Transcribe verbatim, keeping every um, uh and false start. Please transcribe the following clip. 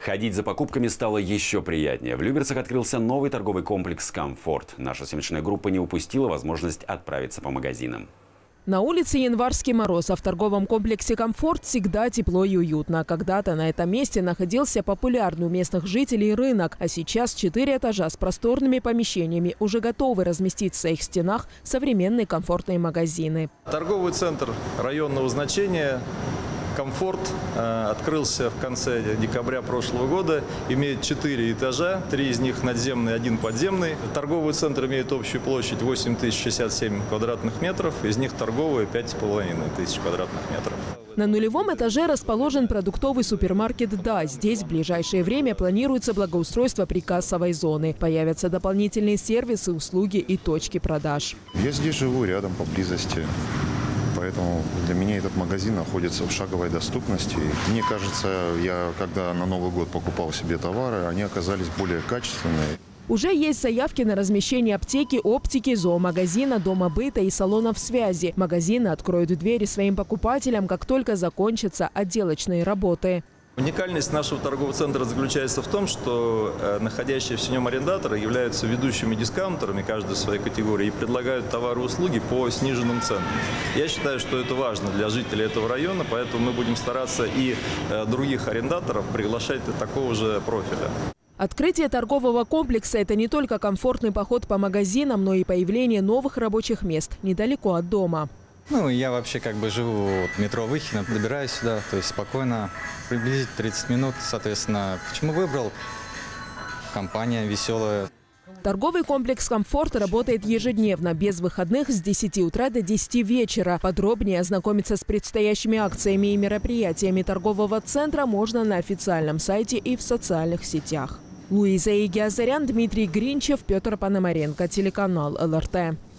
Ходить за покупками стало еще приятнее. В Люберцах открылся новый торговый комплекс «Комфорт». Наша съемочная группа не упустила возможность отправиться по магазинам. На улице январский мороз, а в торговом комплексе «Комфорт» всегда тепло и уютно. Когда-то на этом месте находился популярный у местных жителей рынок, а сейчас четыре этажа с просторными помещениями уже готовы разместить в своих стенах современные комфортные магазины. Торговый центр районного значения «Комфорт» э, открылся в конце декабря прошлого года, имеет четыре этажа, три из них надземные, один подземный. Торговый центр имеет общую площадь восемь тысяч шестьдесят семь квадратных метров, из них торговые пять с половиной тысяч квадратных метров. На нулевом этаже расположен продуктовый супермаркет «Да». Здесь в ближайшее время планируется благоустройство прикассовой зоны. Появятся дополнительные сервисы, услуги и точки продаж. Я здесь живу, рядом, поблизости. Поэтому для меня этот магазин находится в шаговой доступности. Мне кажется, я когда на Новый год покупал себе товары, они оказались более качественные. Уже есть заявки на размещение аптеки, оптики, зоомагазина, дома быта и салонов связи. Магазины откроют двери своим покупателям, как только закончатся отделочные работы. Уникальность нашего торгового центра заключается в том, что э, находящиеся в нем арендаторы являются ведущими дискаунтерами каждой своей категории и предлагают товары и услуги по сниженным ценам. Я считаю, что это важно для жителей этого района, поэтому мы будем стараться и э, других арендаторов приглашать такого же профиля. Открытие торгового комплекса – это не только комфортный поход по магазинам, но и появление новых рабочих мест недалеко от дома. Ну, я вообще как бы живу в метро Выхино, добираюсь сюда, то есть спокойно, приблизительно тридцать минут, соответственно. Почему выбрал? Компания веселая. Торговый комплекс «Комфорт» работает ежедневно, без выходных с десяти утра до десяти вечера. Подробнее ознакомиться с предстоящими акциями и мероприятиями торгового центра можно на официальном сайте и в социальных сетях. Луиза Игиазарян, Дмитрий Гринчев, Петр Пономаренко, телеканал эл эр тэ.